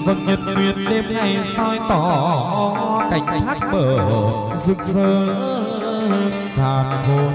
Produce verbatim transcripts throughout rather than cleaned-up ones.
vầng nhật nguyệt đêm ngày soi tỏ cảnh thác bờ rực rỡ thàn hồn.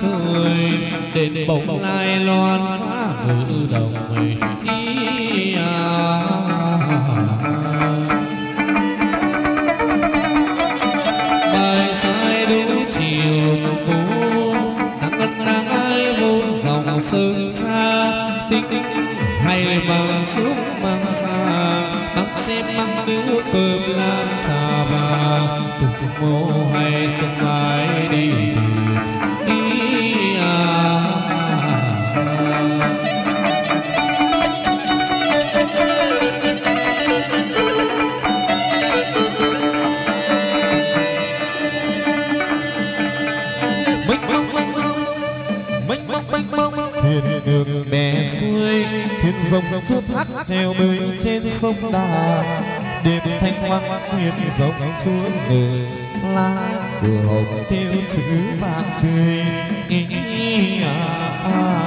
trời đền bỗng lai loan giá ngự đồng đi à. Bài sai đúng chiều phố nắng ngất nắng ai vốn dòng sơn xa tinh hay mang xuống mang xa mang xem mang nước cơm làm trà bà cùng mô hay xuân mãi đi đi à. Thuyền ngược bè xuôi thuyền rồng chút thác treo bơi trên sông Đà đêm thanh hoang thuyền rồng chúa ngự lá cửa hồng theo chữ vàng tươi ý, ý, à, à.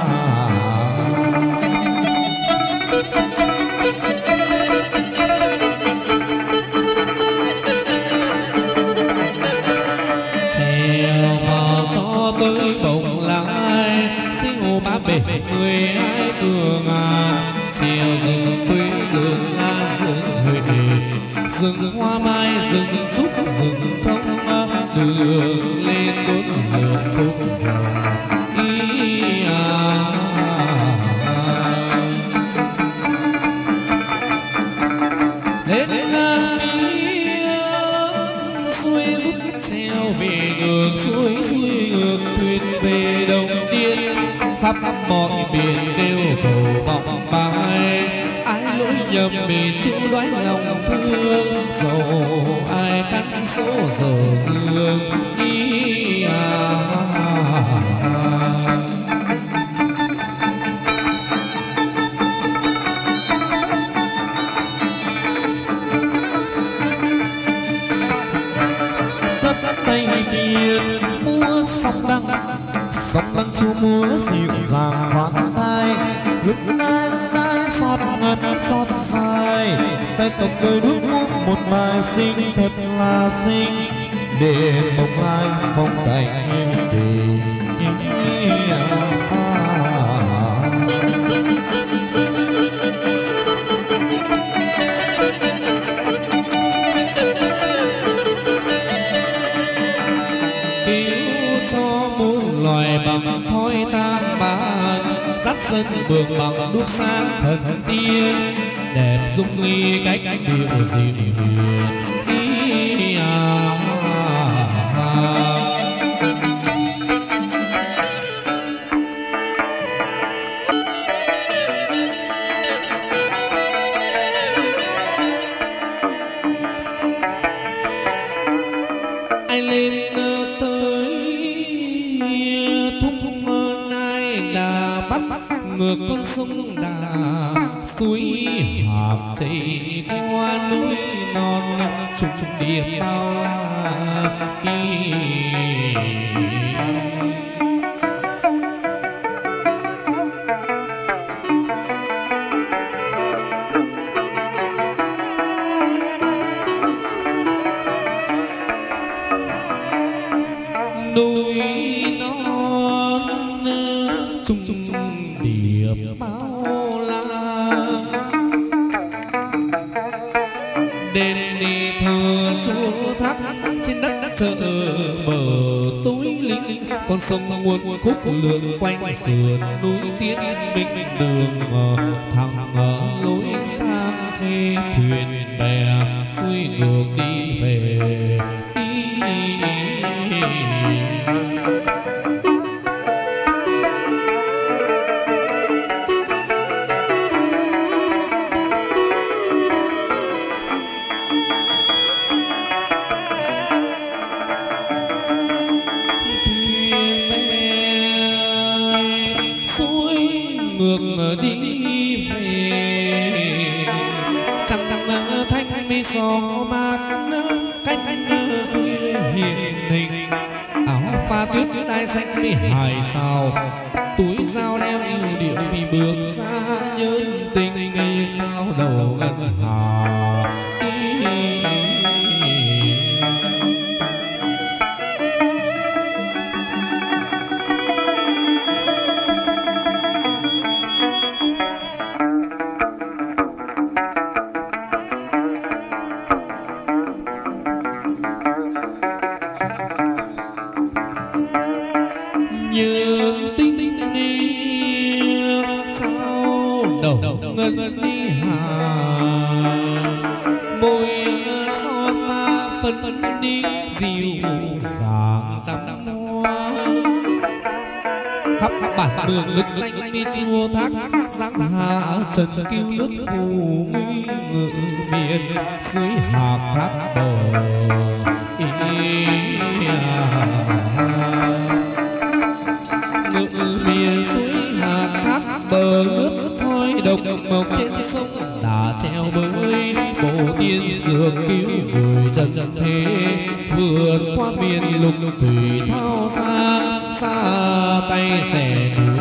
Treo vào cho tới bồng lai sinh hồ ba bể mười hai cửa ngàn chiều rừng quê rừng la rừng huệ rừng hoa mai rừng trúc rừng thông đường lên đốt lửa khúc dòng ý à. Lên ngang biếc xuôi rút treo về ngược xuôi xuôi ngược thuyền về đồng tiên khắp mọi biển kêu cầu vọng bài ai lỗi nhầm vì chịu đoái lòng thương dẫu ai cắn số giờ dương đi à. Cất tay tiền múa sóng đăng sóng đăng chiều múa dịu dàng khoan thai lưng nai lưng nai xót ngất xót sai tay cầm đôi đuốc mút một bài xinh thật là xinh để bồng lai phong cảnh yên bình. Bằng thói tam ban dắt sân vườn bằng đuốc sáng thần tiên đẹp dung nghi cách điệu dịu hiền ý à. Anh lên ngược con sông Đà suối hàm chảy qua núi non trùng điệp bao la núi non trùng điệp bao la đền đi thờ chúa tháp trên đất chợ bờ tối linh con sông muôn khúc lượn quanh sườn núi tiến minh đường thẳng lối sang khê thuyền bè xuôi ngược đi về ngược đi về chẳng chẳng thanh mi gió mát cánh khuya hiện hình áo pha tuyết đai xanh mi hài sao túi dao đeo yêu điệu thì bước xa nhân tình ngây sao đầu ngân hà nhớ tinh nghĩa sao đầu ngân đi hà môi son ma phân đi dịu dàng trăm hoa khắp bản mường lực danh đi chùa thác giang hạ trần cứu nước phù nguy ngự miền dưới hạc thác bờ ngự miền suối hạc thác bờ nước thôi độc mộc trên sông đã treo bơi bộ tiên dược cứu người dân thế vượt qua miền lục thủy thao xa xa tay xẻ